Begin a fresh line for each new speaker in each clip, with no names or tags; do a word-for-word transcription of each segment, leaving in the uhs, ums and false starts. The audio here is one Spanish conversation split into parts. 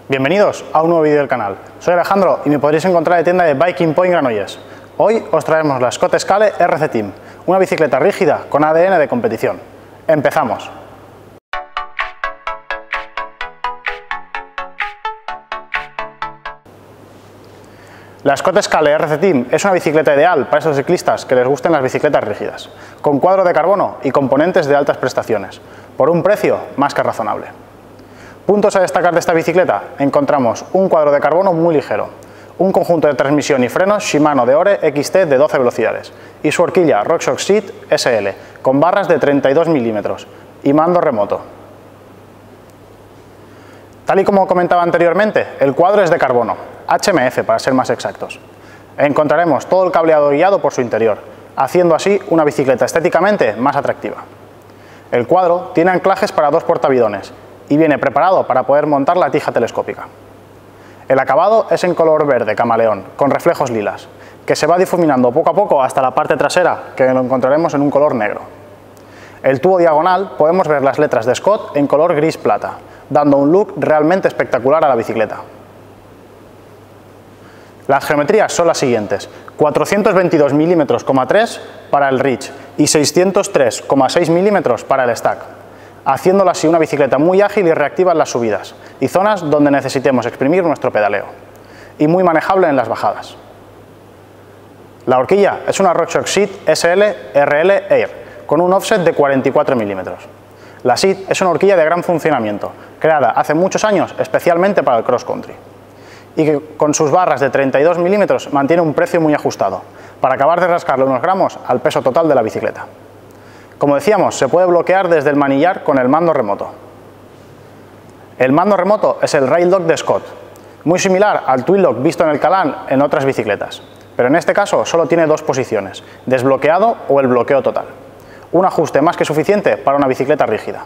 Bienvenidos a un nuevo vídeo del canal. Soy Alejandro y me podréis encontrar en la tienda de Biking Point Granollers. Hoy os traemos la Scott Scale R C Team, una bicicleta rígida con A D N de competición. ¡Empezamos! La Scott Scale R C Team es una bicicleta ideal para esos ciclistas que les gusten las bicicletas rígidas, con cuadro de carbono y componentes de altas prestaciones, por un precio más que razonable. Puntos a destacar de esta bicicleta: encontramos un cuadro de carbono muy ligero, un conjunto de transmisión y frenos Shimano Deore X T de doce velocidades y su horquilla RockShox Seat S L con barras de treinta y dos milímetros y mando remoto. Tal y como comentaba anteriormente, el cuadro es de carbono, H M F para ser más exactos. Encontraremos todo el cableado guiado por su interior, haciendo así una bicicleta estéticamente más atractiva. El cuadro tiene anclajes para dos portabidones y viene preparado para poder montar la tija telescópica. El acabado es en color verde camaleón, con reflejos lilas, que se va difuminando poco a poco hasta la parte trasera, que lo encontraremos en un color negro. El tubo diagonal podemos ver las letras de Scott en color gris plata, dando un look realmente espectacular a la bicicleta. Las geometrías son las siguientes: cuatrocientos veintidós milímetros coma tres para el Ridge y seiscientos tres coma seis milímetros para el Stack, haciéndola así una bicicleta muy ágil y reactiva en las subidas y zonas donde necesitemos exprimir nuestro pedaleo, y muy manejable en las bajadas. La horquilla es una RockShox Seat S L R L Air con un offset de cuarenta y cuatro milímetros. La Seat es una horquilla de gran funcionamiento, creada hace muchos años especialmente para el cross country, y que con sus barras de treinta y dos milímetros mantiene un precio muy ajustado, para acabar de rascarle unos gramos al peso total de la bicicleta. Como decíamos, se puede bloquear desde el manillar con el mando remoto. El mando remoto es el Rail Lock de Scott, muy similar al Twin Lock visto en el Calan en otras bicicletas, pero en este caso solo tiene dos posiciones, desbloqueado o el bloqueo total. Un ajuste más que suficiente para una bicicleta rígida.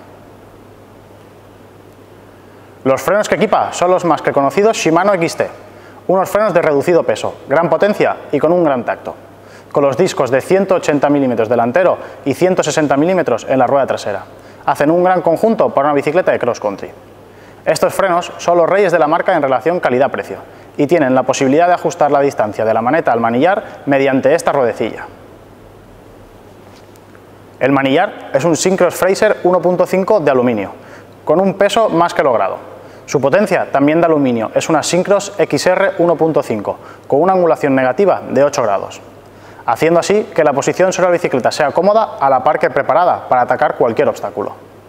Los frenos que equipa son los más que conocidos Shimano X T, unos frenos de reducido peso, gran potencia y con un gran tacto, con los discos de ciento ochenta milímetros delantero y ciento sesenta milímetros en la rueda trasera. Hacen un gran conjunto para una bicicleta de cross country. Estos frenos son los reyes de la marca en relación calidad-precio y tienen la posibilidad de ajustar la distancia de la maneta al manillar mediante esta ruedecilla. El manillar es un Syncros Fraser uno punto cinco de aluminio, con un peso más que logrado. Su potencia, también de aluminio, es una Syncros X R uno punto cinco, con una angulación negativa de ocho grados, haciendo así que la posición sobre la bicicleta sea cómoda a la par que preparada para atacar cualquier obstáculo.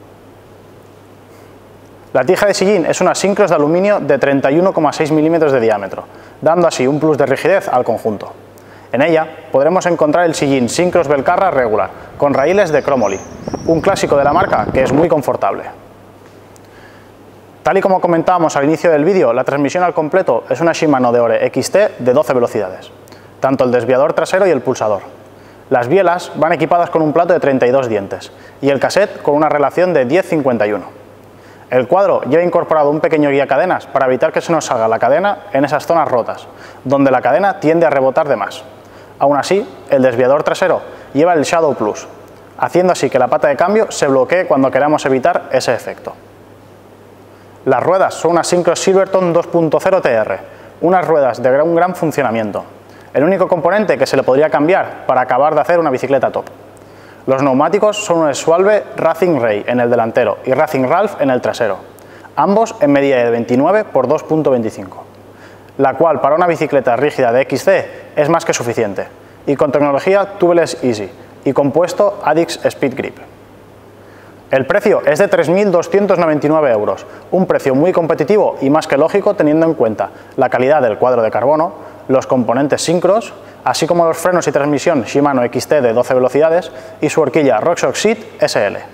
La tija de sillín es una Syncros de aluminio de treinta y uno coma seis milímetros de diámetro, dando así un plus de rigidez al conjunto. En ella podremos encontrar el sillín Syncros Belcarra regular, con raíles de Chromoly, un clásico de la marca que es muy confortable. Tal y como comentábamos al inicio del vídeo, la transmisión al completo es una Shimano Deore X T de doce velocidades, tanto el desviador trasero y el pulsador. Las bielas van equipadas con un plato de treinta y dos dientes y el cassette con una relación de diez cincuenta y uno. El cuadro lleva incorporado un pequeño guía cadenas para evitar que se nos salga la cadena en esas zonas rotas, donde la cadena tiende a rebotar de más. Aún así, el desviador trasero lleva el Shadow Plus, haciendo así que la pata de cambio se bloquee cuando queramos evitar ese efecto. Las ruedas son unas Syncros Silverton dos punto cero T R, unas ruedas de un gran funcionamiento, el único componente que se le podría cambiar para acabar de hacer una bicicleta top. Los neumáticos son un Schwalbe Racing Ray en el delantero y Racing Ralph en el trasero, ambos en medida de veintinueve por dos punto veinticinco, la cual para una bicicleta rígida de X C es más que suficiente, y con tecnología Tubeless Easy y compuesto Addix Speed Grip. El precio es de tres mil doscientos noventa y nueve euros, un precio muy competitivo y más que lógico teniendo en cuenta la calidad del cuadro de carbono, los componentes Syncros, así como los frenos y transmisión Shimano X T de doce velocidades y su horquilla RockShox Seat S L.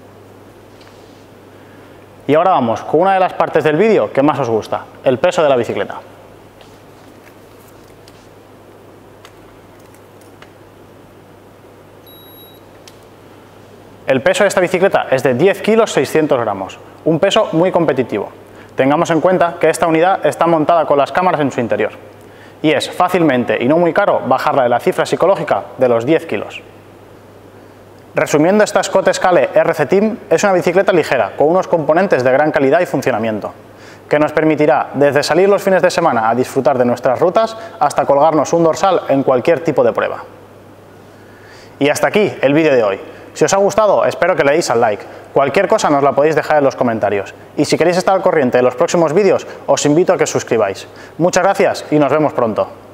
Y ahora vamos con una de las partes del vídeo que más os gusta, el peso de la bicicleta. El peso de esta bicicleta es de diez kilos seiscientos gramos, un peso muy competitivo. Tengamos en cuenta que esta unidad está montada con las cámaras en su interior y es fácilmente y no muy caro bajarla de la cifra psicológica de los diez kilos. Resumiendo, esta Scott Scale R C Team es una bicicleta ligera con unos componentes de gran calidad y funcionamiento. que nos permitirá desde salir los fines de semana a disfrutar de nuestras rutas hasta colgarnos un dorsal en cualquier tipo de prueba. Y hasta aquí el vídeo de hoy. Si os ha gustado, espero que le deis al like. Cualquier cosa nos la podéis dejar en los comentarios. Y si queréis estar al corriente de los próximos vídeos, os invito a que os suscribáis. Muchas gracias y nos vemos pronto.